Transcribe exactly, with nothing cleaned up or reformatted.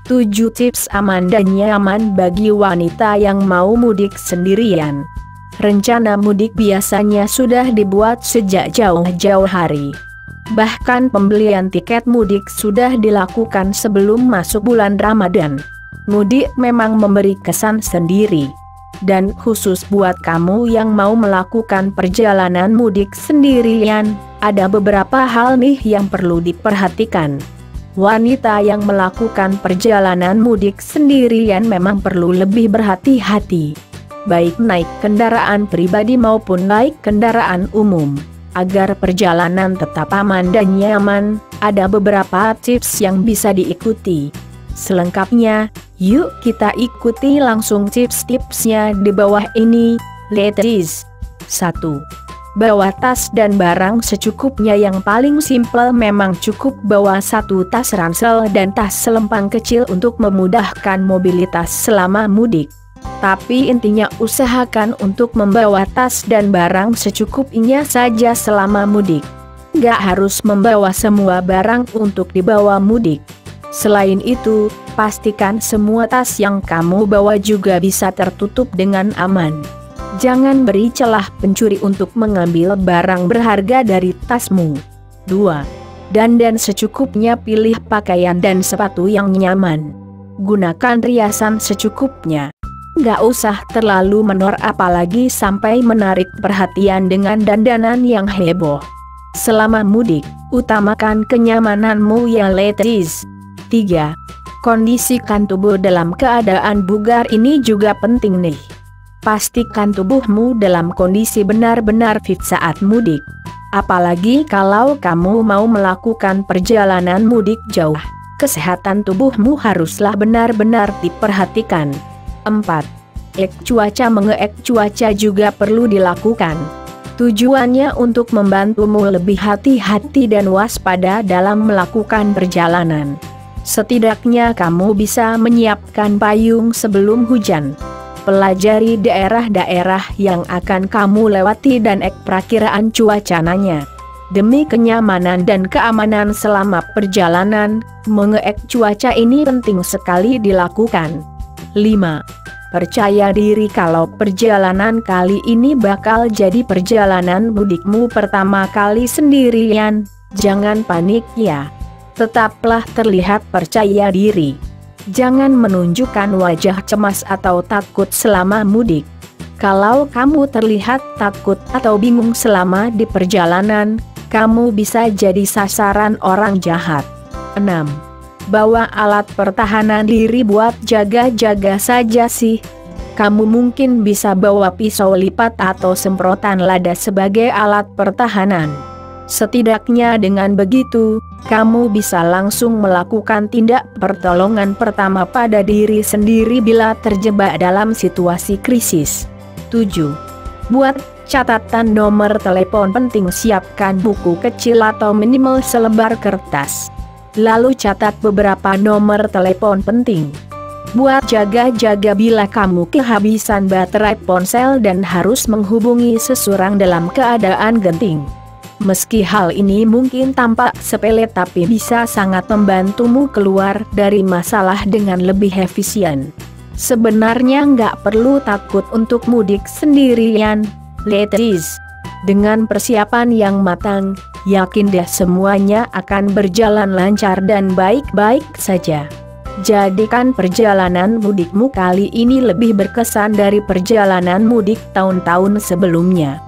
tujuh tips aman dan nyaman bagi wanita yang mau mudik sendirian. Rencana mudik biasanya sudah dibuat sejak jauh-jauh hari. Bahkan pembelian tiket mudik sudah dilakukan sebelum masuk bulan Ramadan. Mudik memang memberi kesan sendiri. Dan khusus buat kamu yang mau melakukan perjalanan mudik sendirian, ada beberapa hal nih yang perlu diperhatikan. Wanita yang melakukan perjalanan mudik sendirian memang perlu lebih berhati-hati. Baik naik kendaraan pribadi maupun naik kendaraan umum. Agar perjalanan tetap aman dan nyaman, ada beberapa tips yang bisa diikuti. Selengkapnya, yuk kita ikuti langsung tips-tipsnya di bawah ini, ladies. satu. Bawa tas dan barang secukupnya. Yang paling simpel memang cukup bawa satu tas ransel dan tas selempang kecil untuk memudahkan mobilitas selama mudik. Tapi intinya usahakan untuk membawa tas dan barang secukupnya saja selama mudik. Nggak harus membawa semua barang untuk dibawa mudik. Selain itu, pastikan semua tas yang kamu bawa juga bisa tertutup dengan aman. Jangan beri celah pencuri untuk mengambil barang berharga dari tasmu. dua. Dandan secukupnya. Pilih pakaian dan sepatu yang nyaman. Gunakan riasan secukupnya. Nggak usah terlalu menor apalagi sampai menarik perhatian dengan dandanan yang heboh. Selama mudik, utamakan kenyamananmu ya ladies. tiga. Kondisikan tubuh dalam keadaan bugar. Ini juga penting nih. Pastikan tubuhmu dalam kondisi benar-benar fit saat mudik. Apalagi kalau kamu mau melakukan perjalanan mudik jauh. Kesehatan tubuhmu haruslah benar-benar diperhatikan. empat. Ek cuaca. Mengeek cuaca juga perlu dilakukan. Tujuannya untuk membantumu lebih hati-hati dan waspada dalam melakukan perjalanan. Setidaknya kamu bisa menyiapkan payung sebelum hujan. Pelajari daerah-daerah yang akan kamu lewati dan ek perakiraan cuacanya. Demi kenyamanan dan keamanan selama perjalanan, mengeek cuaca ini penting sekali dilakukan. lima. Percaya diri kalau perjalanan kali ini bakal jadi perjalanan mudikmu pertama kali sendirian. Jangan panik ya. Tetaplah terlihat percaya diri. Jangan menunjukkan wajah cemas atau takut selama mudik. Kalau kamu terlihat takut atau bingung selama di perjalanan, kamu bisa jadi sasaran orang jahat. enam. Bawa alat pertahanan diri buat jaga-jaga saja sih. Kamu mungkin bisa bawa pisau lipat atau semprotan lada sebagai alat pertahanan. Setidaknya dengan begitu, kamu bisa langsung melakukan tindak pertolongan pertama pada diri sendiri bila terjebak dalam situasi krisis. tujuh. Buat catatan nomor telepon penting. Siapkan buku kecil atau minimal selebar kertas. Lalu catat beberapa nomor telepon penting. Buat jaga-jaga bila kamu kehabisan baterai ponsel dan harus menghubungi seseorang dalam keadaan genting. Meski hal ini mungkin tampak sepele tapi bisa sangat membantumu keluar dari masalah dengan lebih efisien. Sebenarnya nggak perlu takut untuk mudik sendirian, ladies. Dengan persiapan yang matang, yakin deh semuanya akan berjalan lancar dan baik-baik saja. Jadikan perjalanan mudikmu kali ini lebih berkesan dari perjalanan mudik tahun-tahun sebelumnya.